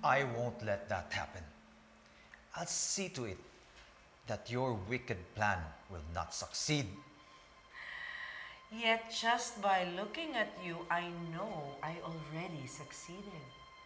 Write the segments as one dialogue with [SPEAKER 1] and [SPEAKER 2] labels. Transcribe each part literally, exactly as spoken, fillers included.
[SPEAKER 1] I won't let that happen. I'll see to it that your wicked plan will not succeed.
[SPEAKER 2] Yet just by looking at you, I know I already succeeded.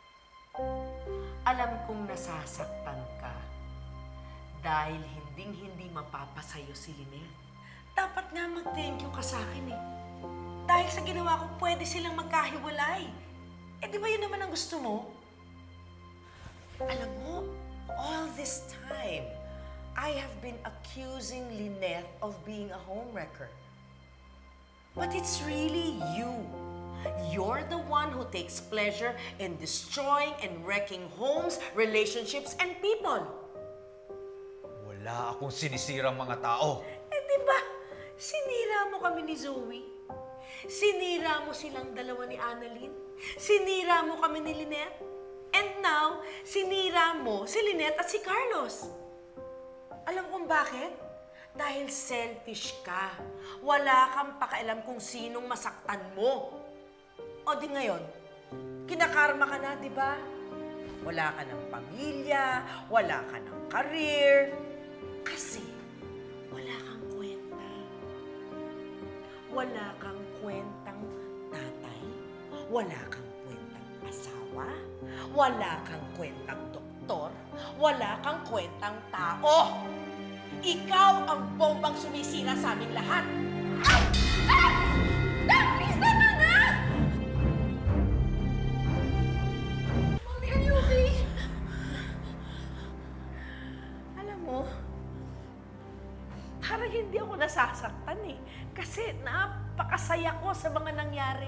[SPEAKER 2] Alam kong nasasaktan ka dahil hinding-hindi mapapasayo si Lynette. Dapat nga mag-thank you ka sa akin eh. Dahil sa ginawa ko, pwede silang magkahiwalay. Eh di ba yun naman ang gusto mo? Alam mo, all this time, I have been accusing Lynette of being a homewrecker. But it's really you. You're the one who takes pleasure in destroying and wrecking homes, relationships, and people.
[SPEAKER 1] Wala akong sinisirang mga tao.
[SPEAKER 2] Eh, di ba? Sinira mo kami ni Zoe. Sinira mo silang dalawa ni Annalyn. Sinira mo kami ni Lynette. And now, sinira mo si Lynette at si Carlos. Alam kong bakit? Dahil selfish ka. Wala kang pakialam kung sinong masaktan mo. O di ngayon, kinakarma ka na, di ba? Wala ka ng pamilya, wala ka ng career. Kasi wala kang kwenta. Wala kang kwentang tatay. Wala kang kwentang asawa. Wala kang kwentang doktor. Wala kang kwentang tao. Ikaw ang bombang sumisira sa aming lahat. Ah! Ah! Dad, please, tama na! Mommy, are you okay? Alam mo, parang hindi ako nasasaktan eh. Kasi napakasaya ko sa mga nangyari.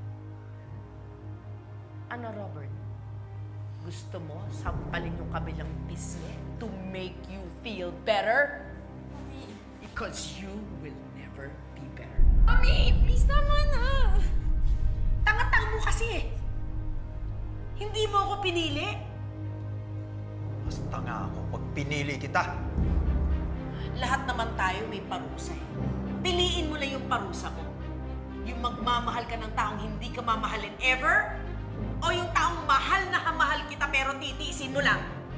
[SPEAKER 2] Ano, Robert? Gusto mo sampalin yung kabilang pisngi to make you feel better?
[SPEAKER 3] Mommy.
[SPEAKER 2] Because you will never be better.
[SPEAKER 3] Mommy, please, tama na.
[SPEAKER 2] Tanga-tanga mo kasi eh. Hindi mo ako pinili.
[SPEAKER 1] Mas tanga ako pag pinili kita.
[SPEAKER 2] Lahat naman tayo may parusa eh. Piliin mo lang yung parusa mo. Yung magmamahal ka ng taong hindi ka mamahalin ever, o yung taong mahal na mahal kita pero titiisin mo lang.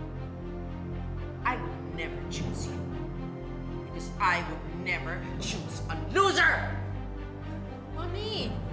[SPEAKER 2] I would never choose you. Because I would never choose a loser!
[SPEAKER 3] Mommy!